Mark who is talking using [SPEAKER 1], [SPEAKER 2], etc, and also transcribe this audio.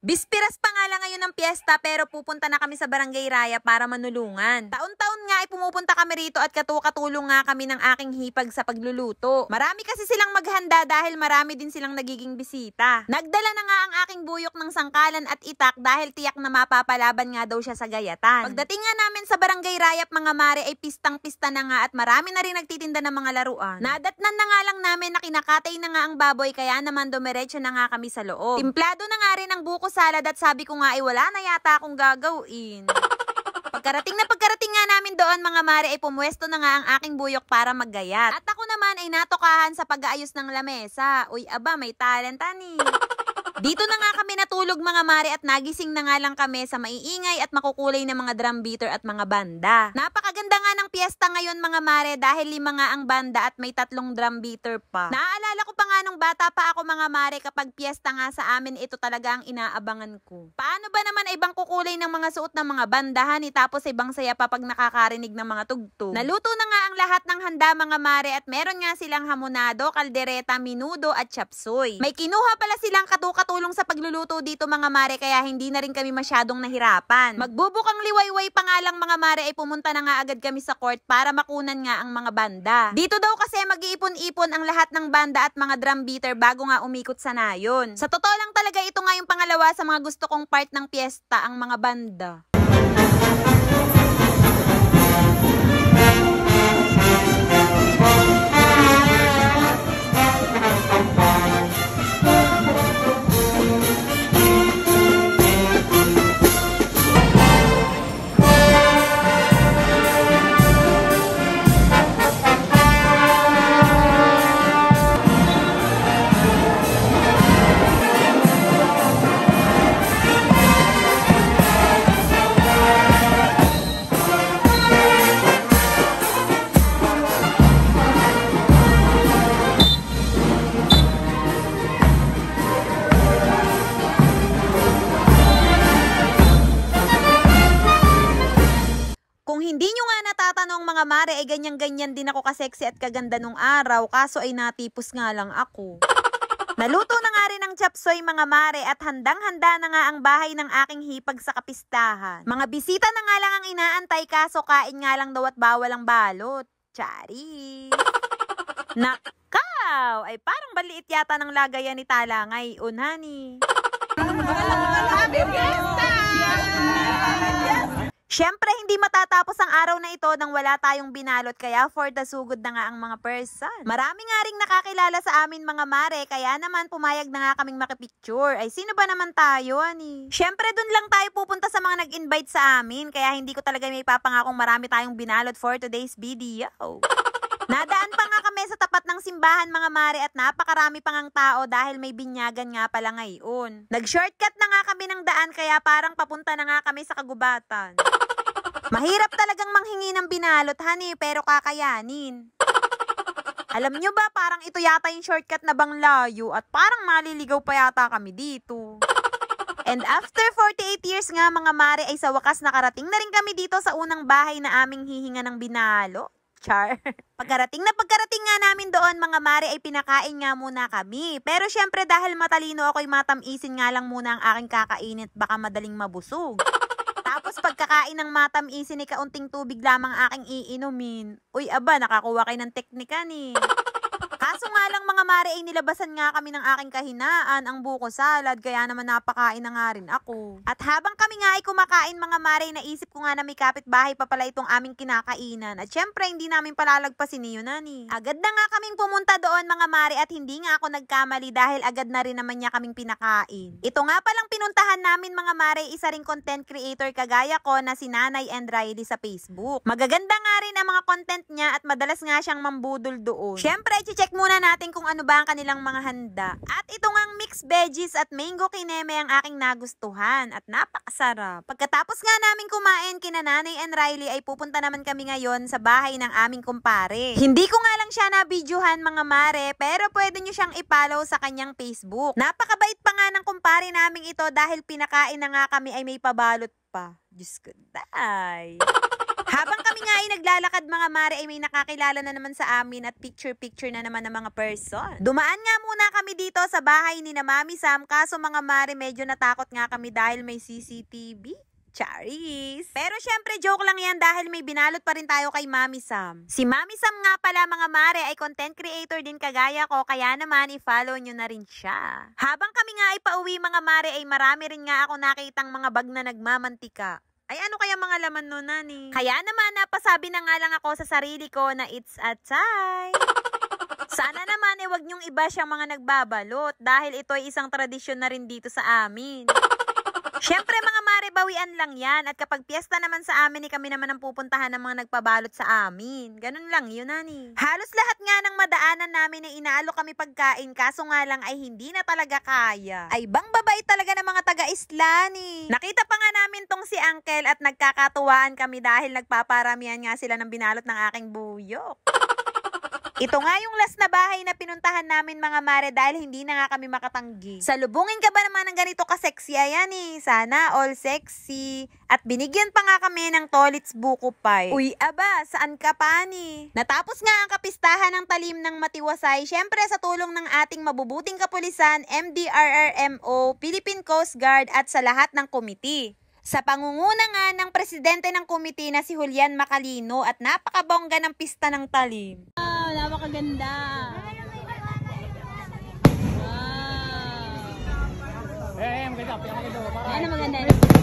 [SPEAKER 1] Bispiras pa nga lang ngayon ng piyesta pero pupunta na kami sa Barangay Raya para manulungan. Taon-taon nga ay pumupunta kami rito at katulong nga kami ng aking hipag sa pagluluto. Marami kasi silang maghanda dahil marami din silang nagiging bisita. Nagdala na nga ang aking buyok ng sangkalan at itak dahil tiyak na mapapalaban nga daw siya sa gayatan. Pagdating nga namin sa Barangay Raya mga mare ay pistang-pista na nga at marami na rin nagtitinda ng mga laruan. Nadatnan na nga lang namin na kinakatay na nga ang baboy kaya naman dumiretso na nga kami sa loob. Timplado na nga rin ang buko salad at sabi ko nga ay wala na yata akong gagawin. Pagkarating nga namin doon mga mare ay pumwesto na nga ang aking buyok para maggayat. At ako naman ay natokahan sa pag-aayos ng lamesa. Uy aba, may talent ani. Dito na nga kami natulog mga mare at nagising na nga lang kami sa maiingay at makukulay na mga drum beater at mga banda. Napakaganda nga ng piyesta ngayon mga mare dahil 5 nga ang banda at may 3 drum beater pa. Naaalala ko pa nga nung bata pa ako mga mare kapag piyesta nga sa amin ito talaga ang inaabangan ko. Paano ba naman ay ibang kukulay ng mga suot ng mga bandahan tapos ibang saya pa pag nakakarinig ng mga tugtog. Naluto na nga ang lahat ng handa mga mare at meron nga silang hamonado, kaldereta, minudo at chapsuy. May kinuha pala silang katulong sa pagluluto dito mga mare kaya hindi na rin kami masyadong nahirapan. Magbubukang liwayway pa nga lang mga mare ay pumunta na nga agad kami sa court para makunan nga ang mga banda. Dito daw kasi mag-iipon-ipon ang lahat ng banda at mga drum beater bago nga umikot sa nayon. Sa totoo lang talaga ito nga yung pangalawa sa mga gusto kong part ng piyesta, ang mga banda. Kung hindi nyo nga natatanong mga mare ay ganyan-ganyan din ako kasexy at kaganda nung araw kaso ay natipos nga lang ako. Naluto na nga rin ang chapsuy mga mare at handang-handa na nga ang bahay ng aking hipag sa kapistahan. Mga bisita na nga lang ang inaantay kaso kain nga lang daw at bawal ang balot. Chari! Nakaw! Ay parang baliit yata ng lagayan ni Talangay. Unhani. Siyempre, hindi matatapos ang araw na ito nang wala tayong binalot kaya for the sugod na nga ang mga person. Marami nga ring nakakilala sa amin mga mare kaya naman pumayag na nga kaming makipicture. Ay sino ba naman tayo ani? Siyempre, dun lang tayo pupunta sa mga nag-invite sa amin kaya hindi ko talaga may papangakong marami tayong binalot for today's video. Nadaan pa nga kami sa tapat ng simbahan mga mare at napakarami pang ang tao dahil may binyagan nga pala ngayon. Nag-shortcut na nga kami ng daan kaya parang papunta na nga kami sa kagubatan. Mahirap talagang manghingi ng binalot honey pero kakayanin. Alam nyo ba parang ito yata yung shortcut na banglayo at parang maliligaw pa yata kami dito. And after 48 years nga mga mare ay sa wakas nakarating na rin kami dito sa unang bahay na aming hihinga ng binalo. Char. Pagkarating nga namin doon mga mare ay pinakain nga muna kami. Pero syempre dahil matalino ako'y matamisin nga lang muna ang aking kakainin at baka madaling mabusog. Tapos pagkakain ng matamisin ay kaunting tubig lamang aking iinumin. Uy aba, nakakuha kayo ng teknika ni. Kaso nga lang mga mare ay nilabasan nga kami ng aking kahinaan, ang buko salad, kaya naman napakain na nga rin ako. At habang kami nga ay kumakain mga mare, naisip ko nga na may kapitbahay pa pala itong aming kinakainan. At syempre hindi namin palalagpasin niyo nani. Agad na nga kaming pumunta doon mga mare at hindi nga ako nagkamali dahil agad na rin naman niya kaming pinakain. Ito nga palang pinuntahan namin mga mare, isa ring content creator kagaya ko na si Nanay and Riley sa Facebook. Magaganda nga rin ang mga content niya at madalas nga siyang mambudol doon. Syempre, check muna natin kung ano ba ang kanilang mga handa. At ito ngang mixed veggies at mango kineme ang aking nagustuhan at napakasarap. Pagkatapos nga namin kumain kina Nanay and Riley ay pupunta naman kami ngayon sa bahay ng aming kumpare. Hindi ko nga lang siya na-videohan mga mare pero pwede nyo siyang i-follow sa kanyang Facebook. Napakabait pa nga ng kumpare naming ito dahil pinakain na nga kami ay may pabalot pa. Diyos ko, day. Habang kami nga ay naglalakad mga mare ay may nakakilala na naman sa amin at picture-picture na naman ng mga person. Dumaan nga muna kami dito sa bahay ni na Mami Sam kaso mga mare medyo natakot nga kami dahil may CCTV. Charis! Pero syempre joke lang yan dahil may binalot pa rin tayo kay Mami Sam. Si Mami Sam nga pala mga mare ay content creator din kagaya ko kaya naman i-follow nyo na rin siya. Habang kami nga ay pauwi mga mare ay marami rin nga ako nakitang mga bag na nagmamantika. Ay ano kaya mga laman nun, nani? Kaya naman napasabi na nga lang ako sa sarili ko na it's a time. Sana naman wag nyong iba siyang mga nagbabalot dahil ito ay isang tradisyon na rin dito sa amin. Siyempre mga mare, bawian lang yan. At kapag piyesta naman sa amin, kami naman ang pupuntahan ng mga nagpabalot sa amin. Ganun lang yun, nani. Halos lahat nga ng madaanan namin ay inaalo kami pagkain, kaso nga lang ay hindi na talaga kaya. Ay bang babait talaga ng mga taga-Islani. Nakita pa nga namin tong si Uncle at nagkakatuwaan kami dahil nagpaparamihan nga sila ng binalot ng aking buyok. Ito nga yung last na bahay na pinuntahan namin mga mare dahil hindi na nga kami makatanggi. Salubungin ka ba naman ng ganito ka-sexy? Ayan sana all sexy. At binigyan pa nga kami ng Tolits Buko Pie. Uy aba, saan ka pa ni? Natapos nga ang kapistahan ng talim ng Matiwasay, syempre sa tulong ng ating mabubuting kapulisan, MDRRMO, Philippine Coast Guard at sa lahat ng komite. Sa pangunguna nga ng presidente ng komite na si Julian Macalino at napakabongga ng pista ng talim.
[SPEAKER 2] Napakaganda. Wow.
[SPEAKER 3] Maganda.
[SPEAKER 2] Ano maganda?